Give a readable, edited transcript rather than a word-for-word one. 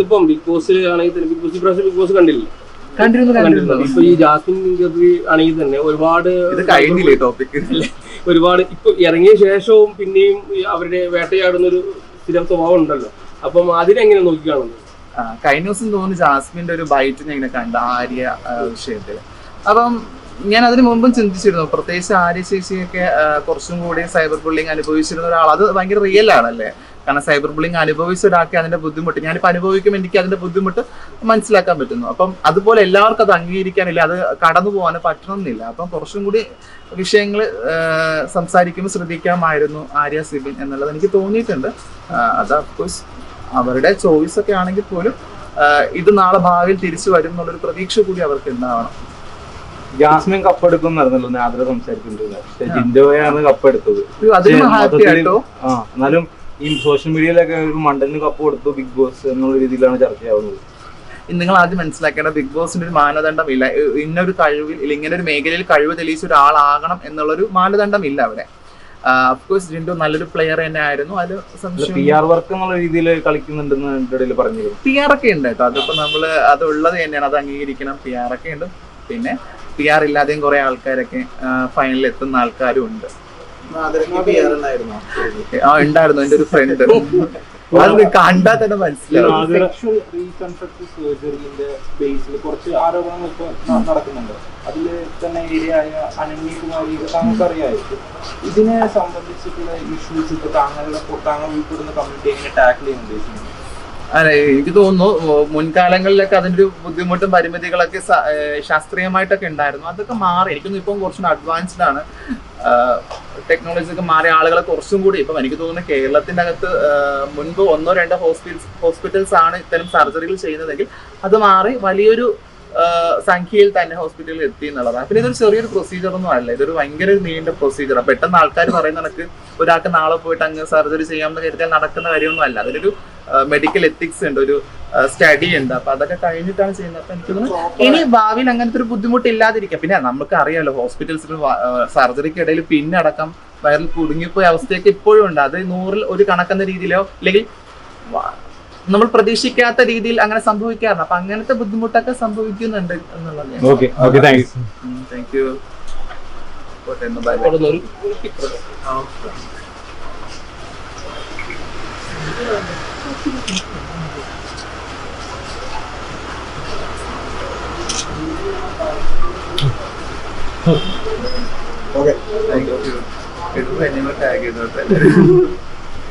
ഇതിപ്പം Bigg Boss ആണെങ്കിൽ Bigg Boss ഇപ്രാവശ്യം ബിഗ് ബോസ് കണ്ടില്ല കണ്ടിരുന്നു. ഇപ്പൊ ഈ ജാസ്മിൻ ആണെങ്കിൽ തന്നെ ഒരുപാട് ഒരുപാട് ഇപ്പൊ ഇറങ്ങിയ ശേഷവും പിന്നെയും അവരുടെ വേട്ടയാടുന്ന ഒരു സ്ഥിരം സ്വഭാവം ഉണ്ടല്ലോ. അപ്പം അതിനെങ്ങനെ നോക്കിക്കാണുന്നത്? കഴിഞ്ഞ ദിവസം തോന്നുന്നു ജാസ്മിന്റെ ഒരു ബൈറ്റ് ഞാൻ ഇങ്ങനെ കണ്ട ആര്യ വിഷയത്തിൽ. അപ്പം ഞാൻ അതിന് മുമ്പും ചിന്തിച്ചിരുന്നു, പ്രത്യേകിച്ച് ആര്യ ചേച്ചിയൊക്കെ കുറച്ചും കൂടി സൈബർ ബുള്ളിങ് അനുഭവിച്ചിരുന്ന ഒരാൾ. അത് ഭയങ്കര റിയൽ ആണല്ലേ, കാരണം സൈബർ ബുള്ളിങ് അനുഭവിച്ച ഒരാൾക്ക് അതിന്റെ ബുദ്ധിമുട്ട്, ഞാനിപ്പോൾ അനുഭവിക്കുമ്പോൾ എനിക്ക് അതിന്റെ ബുദ്ധിമുട്ട് മനസ്സിലാക്കാൻ പറ്റുന്നു. അപ്പം അതുപോലെ എല്ലാവർക്കും അത് അംഗീകരിക്കാനില്ല, അത് കടന്നു പോകാൻ പറ്റണമെന്നില്ല. അപ്പം കുറച്ചും കൂടി വിഷയങ്ങൾ സംസാരിക്കുമ്പോൾ ശ്രദ്ധിക്കാമായിരുന്നു ആര്യ സിബിൻ എന്നുള്ളത് എനിക്ക് തോന്നിയിട്ടുണ്ട്. അത് അഫ്കോഴ്സ് അവരുടെ ചോയ്സ് ഒക്കെ ആണെങ്കിൽ പോലും ഇത് നാളെ ഭാവിയിൽ തിരിച്ചു വരും എന്നുള്ളൊരു പ്രതീക്ഷ കൂടി അവർക്ക് ഉണ്ടാവണം. ജാസ്മിൻ കപ്പെടുക്കുന്നായിരുന്നല്ലോ നാദ്ര സംസാരിക്കുന്നത്, ജിൻഡോയാണ് കപ്പെടുത്തത്. എന്നാലും ഈ സോഷ്യൽ മീഡിയയിലൊക്കെ ഒരു മണ്ടലിന് കപ്പ് കൊടുത്തു ബിഗ് ബോസ് എന്നുള്ള രീതിയിലാണ് ചർച്ചയാവുന്നത്. നിങ്ങൾ ആദ്യം മനസ്സിലാക്കേണ്ട, ബിഗ് ബോസിന്റെ ഒരു മാനദണ്ഡം ഇല്ല. ഇന്നൊരു കഴിവിൽ ഇങ്ങനെ ഒരു മേഖലയിൽ കഴിവ് തെളിയിച്ച ഒരാളാകണം എന്നുള്ളൊരു മാനദണ്ഡം ഇല്ല അവിടെ. അഫ്കോഴ്സ് ജിൻഡോ നല്ലൊരു പ്ലെയർ തന്നെ ആയിരുന്നു. അത് PR വർക്ക് എന്നുള്ള രീതിയിൽ കളിക്കുന്നുണ്ടെന്ന് ഇടയിൽ പറഞ്ഞിരുന്നു. PR ഒക്കെ ഉണ്ട് കേട്ടോ, അതിപ്പോ നമ്മള് അത് ഉള്ളത് തന്നെയാണ്, അത് അംഗീകരിക്കണം. PR ഒക്കെ ഉണ്ട്. പിന്നെ PR ഇല്ലാതെയും കുറെ ആൾക്കാരൊക്കെ ഫൈനലിൽ എത്തുന്ന ആൾക്കാരും ഉണ്ട്. ഉണ്ടായിരുന്നു എന്റെ ഒരു ഫ്രണ്ട്, അത് കണ്ടാൽ തന്നെ മനസ്സിലാവും. കുറച്ച് ആരോപണങ്ങൾ ഇപ്പൊ നടക്കുന്നുണ്ട്. അതിൽ തന്നെ ഏരിയയായ അനന്യകുമാരി താങ്കൾക്ക് അറിയാമായിരിക്കും. ഇതിനെ സംബന്ധിച്ചിട്ടുള്ള ഇഷ്യൂസ് ഇപ്പൊ താങ്കൾ ഉൾപ്പെടുന്ന കമ്മ്യൂണിറ്റി എങ്ങനെ ടാക്കിൾ ചെയ്യാൻ ഉദ്ദേശിക്കുന്നത്? അതെ, എനിക്ക് തോന്നുന്നു മുൻകാലങ്ങളിലൊക്കെ അതിൻ്റെ ഒരു ബുദ്ധിമുട്ടും പരിമിതികളൊക്കെ ശാസ്ത്രീയമായിട്ടൊക്കെ ഉണ്ടായിരുന്നു. അതൊക്കെ മാറി. എനിക്കൊന്നും ഇപ്പം കുറച്ചും അഡ്വാൻസ്ഡ് ആണ്, ടെക്നോളജി ഒക്കെ മാറിയ ആളുകളെ കുറച്ചും കൂടി ഇപ്പം എനിക്ക് തോന്നുന്നു കേരളത്തിൻ്റെ അകത്ത് മുൻപ് 1-2 ഹോസ്പിറ്റൽസ് ആണ് ഇത്തരം സർജറികൾ ചെയ്യുന്നതെങ്കിൽ അത് മാറി വലിയൊരു സംഖ്യയിൽ തന്നെ ഹോസ്പിറ്റലിൽ എത്തി എന്നുള്ളതാണ്. പിന്നെ ഇതൊരു ചെറിയൊരു പ്രൊസീജിയർ ഒന്നും അല്ല, ഇതൊരു ഭയങ്കര നീണ്ട പ്രൊസീജിയറാണ്. പെട്ടെന്ന് ആൾക്കാർ പറയുന്ന കണക്ക് ഒരാൾക്ക് നാളെ പോയിട്ട് അങ്ങ് സർജറി ചെയ്യാമെന്ന് കരുതിയാൽ നടക്കുന്ന കാര്യമൊന്നും അല്ല. അതിലൊരു മെഡിക്കൽ എത്തിക്സ് ഉണ്ട്, ഒരു സ്റ്റഡി ഉണ്ട്. അപ്പൊ അതൊക്കെ കഴിഞ്ഞിട്ടാണ് ചെയ്യുന്നത്. അപ്പൊ എനിക്ക് തോന്നുന്നു ഇനി ഭാവിയിൽ അങ്ങനത്തെ ഒരു ബുദ്ധിമുട്ടില്ലാതിരിക്കാം. പിന്നെ നമുക്ക് അറിയാമല്ലോ, ഹോസ്പിറ്റൽസിൽ സർജറിക്കിടയിൽ പിന്നെ അടക്കം വയറിൽ കുടുങ്ങിപ്പോയ അവസ്ഥയൊക്കെ ഇപ്പോഴും ഉണ്ട്. അത് 100-ൽ 1 കണക്കെന്ന രീതിയിലോ അല്ലെങ്കിൽ നമ്മൾ പ്രതീക്ഷിക്കാത്ത രീതിയിൽ അങ്ങനെ സംഭവിക്കാറുണ്ട്. അപ്പൊ അങ്ങനത്തെ ബുദ്ധിമുട്ടൊക്കെ സംഭവിക്കുന്നുണ്ട് എന്നുള്ളത്. Thank you. ടാഗ് ചെയ്തോട്ടെ.